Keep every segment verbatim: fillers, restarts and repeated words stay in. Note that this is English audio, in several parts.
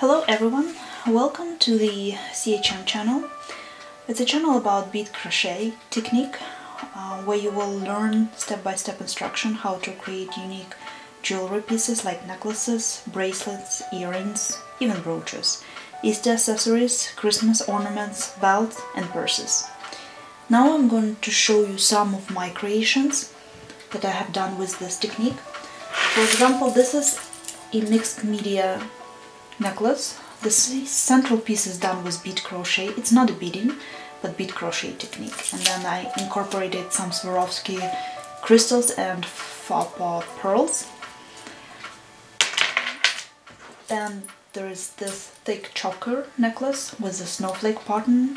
Hello everyone, welcome to the C H M channel. It's a channel about bead crochet technique uh, where you will learn step-by-step instruction how to create unique jewelry pieces like necklaces, bracelets, earrings, even brooches, Easter accessories, Christmas ornaments, belts and purses. Now I'm going to show you some of my creations that I have done with this technique. For example, this is a mixed media necklace. The central piece is done with bead crochet. It's not a beading, but bead crochet technique. And then I incorporated some Swarovski crystals and faux pas pearls. Then there is this thick choker necklace with a snowflake pattern.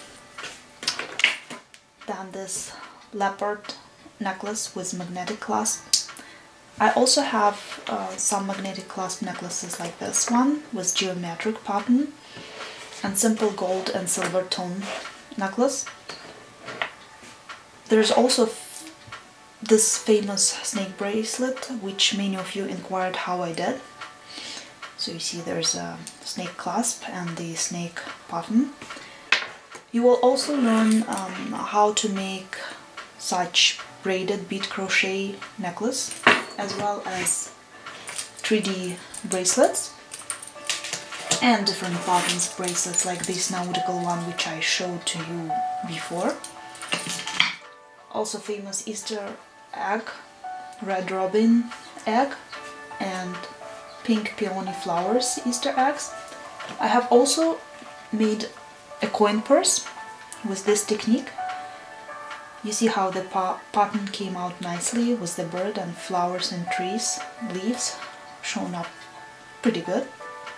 Then this leopard necklace with magnetic clasp. I also have uh, some magnetic clasp necklaces like this one with geometric pattern and simple gold and silver tone necklace. There's also f this famous snake bracelet, which many of you inquired how I did. So you see there's a snake clasp and the snake pattern. You will also learn um, how to make such braided bead crochet necklace, as well as three D bracelets and different patterns bracelets like this nautical one which I showed to you before. Also famous Easter egg, red robin egg and pink peony flowers Easter eggs. I have also made a coin purse with this technique. You see how the pa pattern came out nicely with the bird and flowers and trees, leaves shown up pretty good.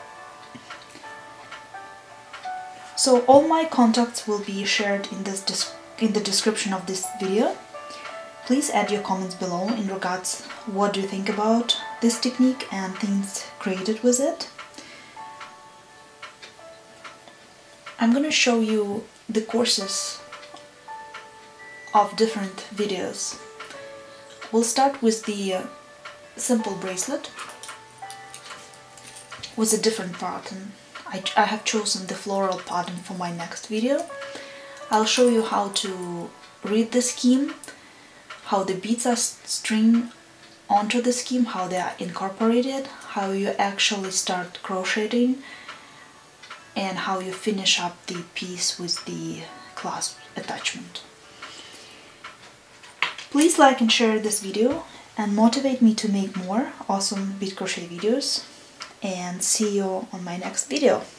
So all my contacts will be shared in this in the description of this video. Please add your comments below in regards what do you think about this technique and things created with it. I'm gonna show you the courses of different videos. We'll start with the uh, simple bracelet with a different pattern. I, I have chosen the floral pattern for my next video. I'll show you how to read the scheme, how the beads are stringed onto the scheme, how they are incorporated, how you actually start crocheting, and how you finish up the piece with the clasp attachment. Please like and share this video and motivate me to make more awesome bead crochet videos, and see you on my next video.